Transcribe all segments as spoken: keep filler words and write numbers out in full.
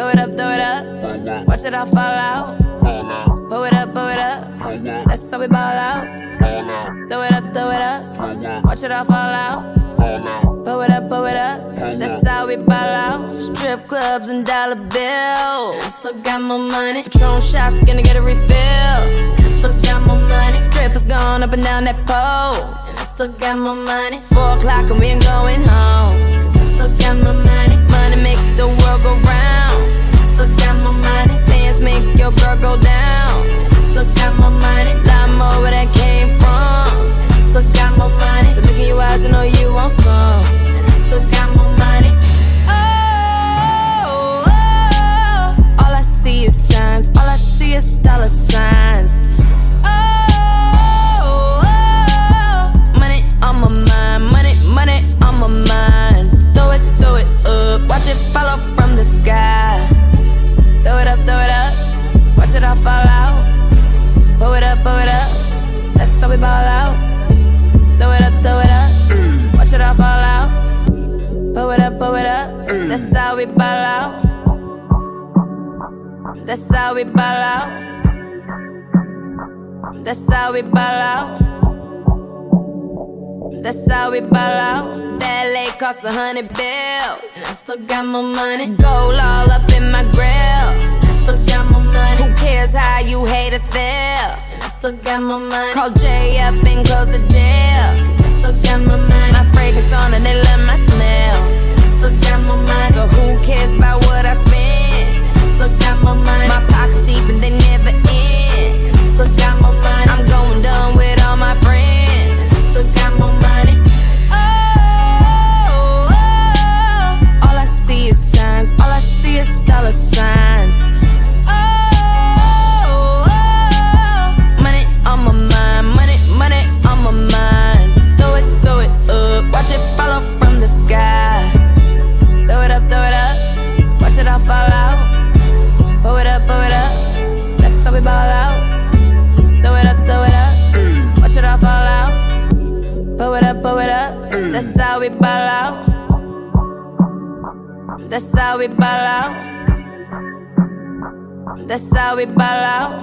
Throw it up, throw it up. Watch it all fall out. Blow it up, blow it up. That's how we ball out. Throw it up, throw it up. Watch it all fall out. Blow it up, blow it up. That's how we ball out. Strip clubs and dollar bills. I still got more money. Patron shots, gonna get a refill. I still got more money. Strippers going up and down that pole. And I still got more money. Four o'clock and we ain't going home. Cause I still got more money. Money make the world go round. I still got more money. Dance make your girl go down. I still got more money. Lot more where that came from. I still got more money. So look in your eyes and know you want some. And I still got more money. Oh, oh, all I see is signs. All I see is dollar signs. Oh, oh, money on my mind. Money, money on my mind. Throw it, throw it up. Watch it fall off from the sky. Throw it up, throw it up. Watch it all fall out. Blow it up, blow it up. That's how we ball out. Throw it up, throw it up. Watch it all fall out. Blow it up, blow it up. That's how we ball out. That's how we ball out. That's how we ball out. That's how we ball out. That L A cost a hundred bills. And I still got more money. Gold all up in my grill. I still got more money. Who cares how you haters feel? And I still got more money. Call Jay up and close the deal. Cause I still got more money. My fragrance on and they love my smell. And I still got more money. So who cares about what I spend? And I still got more money. My pockets deep and they never end. And I still got more money. I'm going dumb with all my friends. And I still got more money. Oh, oh, all I see is signs. All I see is dollar signs. Oh, oh, money on my mind. Money, money on my mind. Throw it, throw it up. Watch it fall off from the sky. Throw it up, throw it up. Watch it all fall out. Blow it up, blow it up. That's how we ball out. Throw it up, throw it up. Watch it all fall out. Blow it up, blow it up. That's how we ball out. That's how we ball out. That's how we ball out.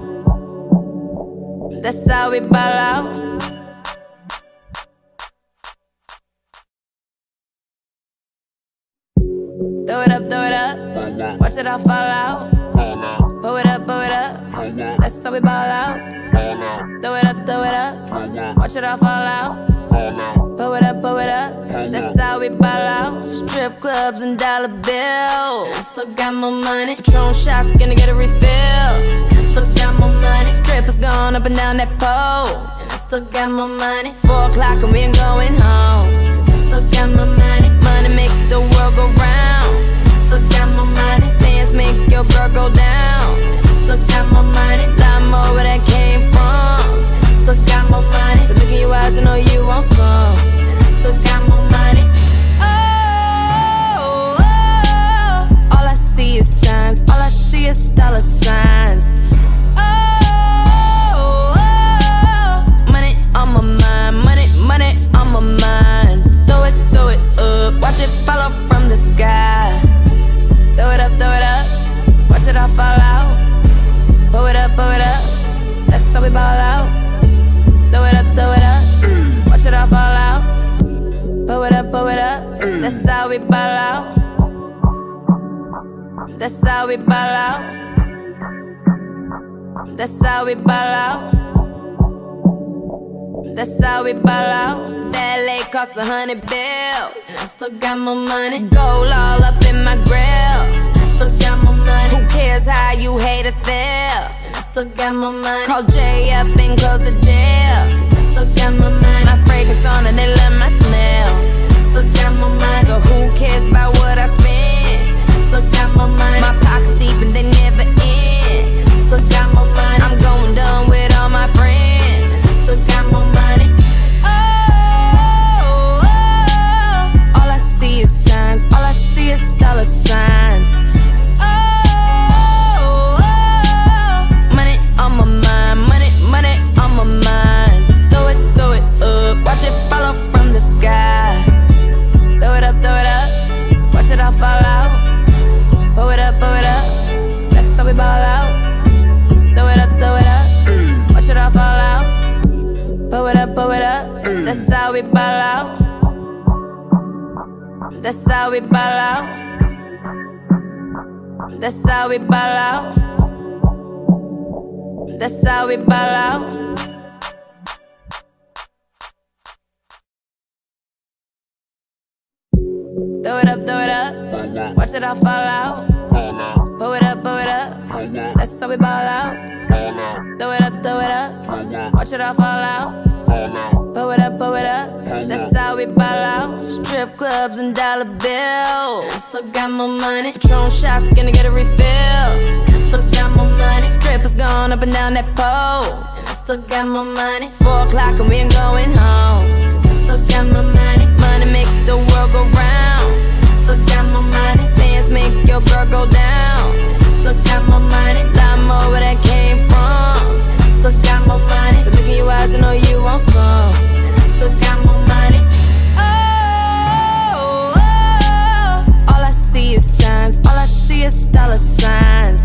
That's how we ball out. Throw it up, throw it up. Watch it all fall out. Blow it up, blow it up. That's how we ball out. Throw it up, throw it up. Watch it all fall out. Blow it up, blow it up. That's how we ball out. Strip clubs and dollar bills. I still got more money. Patron shots, gonna get a refill. I still got more money. Strippers going up and down that pole. And I still got more money. Four o'clock and we ain't going home. Cause I still got more money. Money make the world go round. I still got more money. Dance make your girl go down. And I still got more money. Lot more where that came from. And I still got more money. So look in your eyes and know you want some. And I still got more money. Oh, oh, all I see is signs. All I see is dollar signs. Oh, oh, money on my mind. Money, money on my mind. Throw it, throw it up. Watch it fall off from the sky. Throw it up, throw it up. Watch it all fall out. Blow it up, blow it up. That's how we ball out. Throw it up, throw it up. Watch it all fall out. Blow it up, blow it up. That's how we ball out. That's how we ball out. That's how we ball out. That's how we ball out. That L A cost a hundred bills. And I still got more money. Gold all up in my grill. I still got more money. Who cares how you haters feel? And I still got more money. Call Jay up and close the deal. Cause I still got more money. My fragrance on and they love my smell. And I still got more money. So who cares about what I spend? And I still got more money. My pockets deep and they never end. And I still got more money. I'm going dumb with all my friends. And I still got more money. Oh, oh, all I see is signs. All I see is dollar signs. Oh, oh, money on my mind. Money, money on my mind. Throw it, throw it up. Watch it fall off from the sky. Throw it up, throw it up. Watch it all fall how we ball out. That's how we ball out. That's how we ball out. Throw it up, throw it up. Watch it all fall out. Pull it up, pull it up. That's how we ball out. Throw it up, throw it up. Watch it all fall out. Pull it up, pull it up. That's how we ball out. Strip clubs and dollar bills. I still got more money. Patron shots, gonna get a refill. I still got more money. Strippers going up and down that pole. And I still got more money. Four o'clock and we ain't going home. Cause I still got more money. Money make the world go round. I still got more money. Dance make your girl go down. I still got more money. Lot more where that came from. I still got more money. The look in your eyes, I know you want some. I still got more money. Oh, oh, all I see is signs. All I see is dollar signs.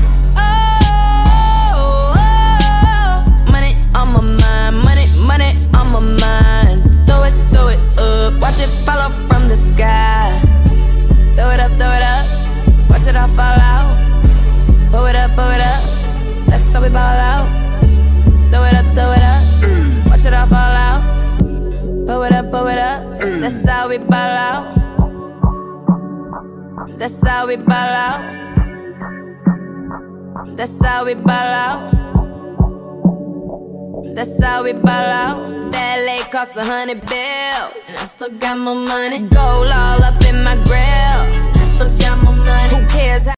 Oh, oh, money on my mind. Money, money on my mind. Throw it, throw it up. Watch it fall off from the sky. Throw it up, throw it up. Watch it all fall out. Pull it up, pull it up. That's how we ball out. Throw it up, throw it up. Watch it all fall out. Pull it up, pull it up. That's how we ball out. That's how we ball out. That's how we ball out. That's how we ball out. That lake cost a hundred bills. And I still got more money. Gold all up in my grill. I still got more